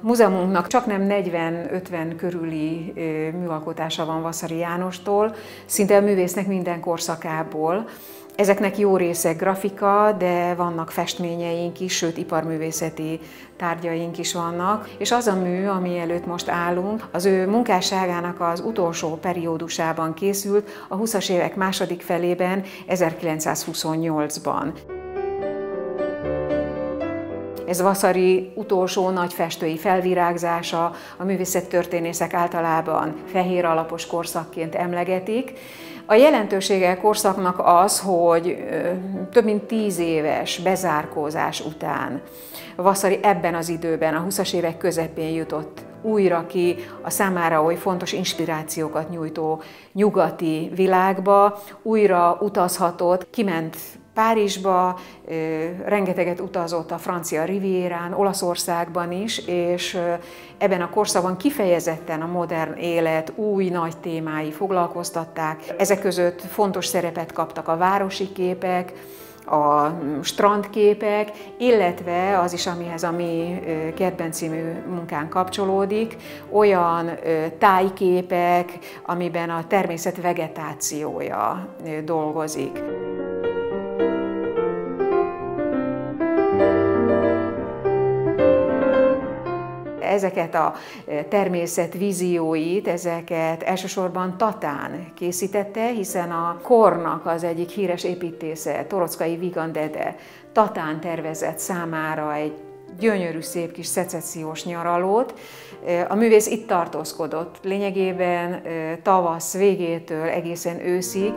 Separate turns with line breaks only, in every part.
múzeumunknak csaknem 40-50 körüli műalkotása van Vaszary Jánostól, szinte a művésznek minden korszakából. Ezeknek jó része grafika, de vannak festményeink is, sőt iparművészeti tárgyaink is vannak. És az a mű, ami előtt most állunk, az ő munkásságának az utolsó periódusában készült, a 20-as évek második felében, 1928-ban. Ez Vaszary utolsó nagy festői felvirágzása, a művészettörténészek általában fehér alapos korszakként emlegetik. A jelentősége korszaknak az, hogy több mint 10 éves bezárkózás után Vaszary ebben az időben, a 20-as évek közepén jutott újra ki a számára oly fontos inspirációkat nyújtó nyugati világba, újra utazhatott, kiment Párizsba, rengeteget utazott a francia rivierán, Olaszországban is, és ebben a korszakban kifejezetten a modern élet új nagy témái foglalkoztatták. Ezek között fontos szerepet kaptak a városi képek, a strandképek, illetve az is, amihez a mi Kertben című munkán kapcsolódik, olyan tájképek, amiben a természet vegetációja dolgozik. Ezeket a természet vízióit, ezeket elsősorban Tatán készítette, hiszen a kornak az egyik híres építésze, Toroczkai Vigand Ede Tatán tervezett számára egy gyönyörű, szép kis szecessziós nyaralót. A művész itt tartózkodott, lényegében tavasz végétől egészen őszig.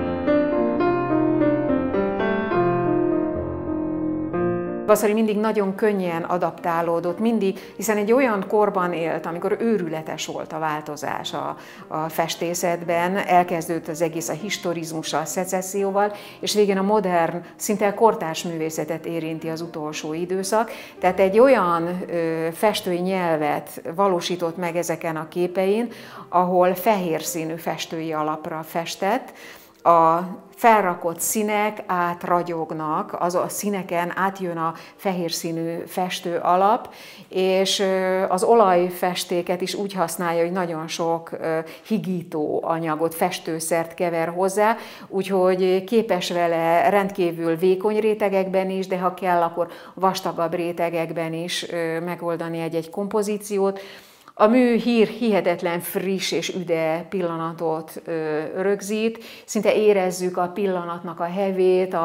Vaszary mindig nagyon könnyen adaptálódott, hiszen egy olyan korban élt, amikor őrületes volt a változás a festészetben, elkezdődött az egész a historizmussal, a szecesszióval, és végén a modern, szinte kortárs művészetet érinti az utolsó időszak. Tehát egy olyan festői nyelvet valósított meg ezeken a képein, ahol fehér színű festői alapra festett, a felrakott színek átragyognak, az a színeken átjön a fehér színű festő alap, és az olajfestéket is úgy használja, hogy nagyon sok higító anyagot, festőszert kever hozzá, úgyhogy képes vele rendkívül vékony rétegekben is, de ha kell, akkor vastagabb rétegekben is megoldani egy-egy kompozíciót. A mű hihetetlen friss és üde pillanatot rögzít, szinte érezzük a pillanatnak a hevét,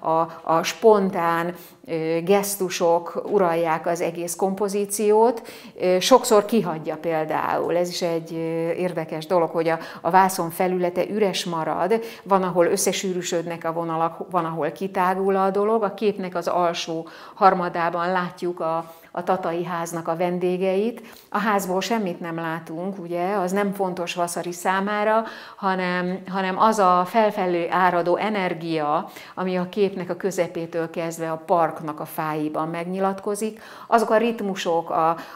a spontán gesztusok uralják az egész kompozíciót. Sokszor kihagyja például, ez is egy érdekes dolog, hogy a vászon felülete üres marad, van, ahol összesűrűsödnek a vonalak, van, ahol kitágul a dolog. A képnek az alsó harmadában látjuk a tatai háznak a vendégeit. A házból semmit nem látunk, ugye, az nem fontos Vaszary számára, hanem az a felfelé áradó energia, ami a képnek a közepétől kezdve a parknak a fáiban megnyilatkozik, azok a ritmusok,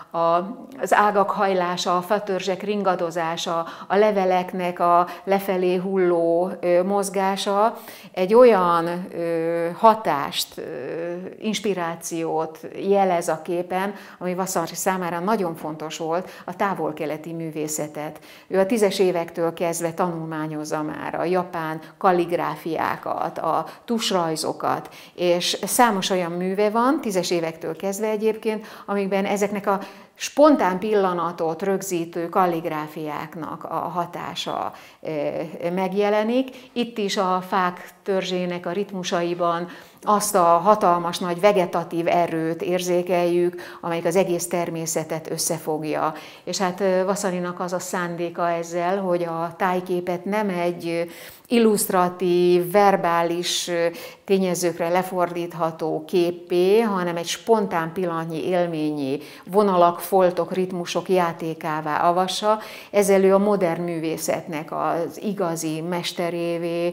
az ágak hajlása, a fatörzsek ringadozása, a leveleknek a lefelé hulló mozgása egy olyan hatást, inspirációt jelez a kép, ami Vaszary számára nagyon fontos volt, a távol-keleti művészetet. Ő a 10-es évektől kezdve tanulmányozza már a japán kalligráfiákat, a tusrajzokat, és számos olyan műve van, 10-es évektől kezdve egyébként, amikben ezeknek a spontán pillanatot rögzítő kalligráfiáknak a hatása megjelenik. Itt is a fák törzsének a ritmusaiban azt a hatalmas nagy vegetatív erőt érzékeljük, amelyik az egész természetet összefogja. És hát Vaszarynak az a szándéka ezzel, hogy a tájképet nem egy illusztratív, verbális tényezőkre lefordítható képpé, hanem egy spontán pillanatnyi élményi, vonalak, foltok, ritmusok játékává avassa. Ezzel ő a modern művészetnek az igazi mesterévé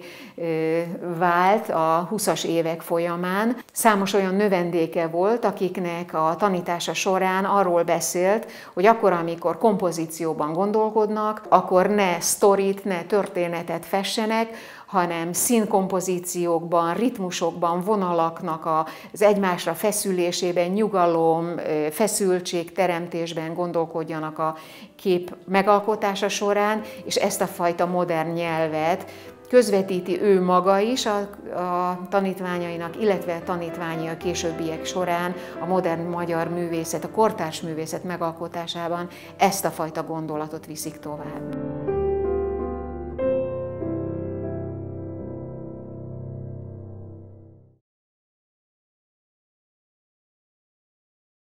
vált a 20-as évek folyamán. Számos olyan növendéke volt, akiknek a tanítása során arról beszélt, hogy akkor, amikor kompozícióban gondolkodnak, akkor ne sztorit, ne történetet fessenek, művésznek, hanem színkompozíciókban, ritmusokban, vonalaknak az egymásra feszülésében, nyugalom, feszültség teremtésben gondolkodjanak a kép megalkotása során, és ezt a fajta modern nyelvet közvetíti ő maga is a tanítványainak, illetve a tanítványai a későbbiek során a modern magyar művészet, a kortárs művészet megalkotásában ezt a fajta gondolatot viszik tovább.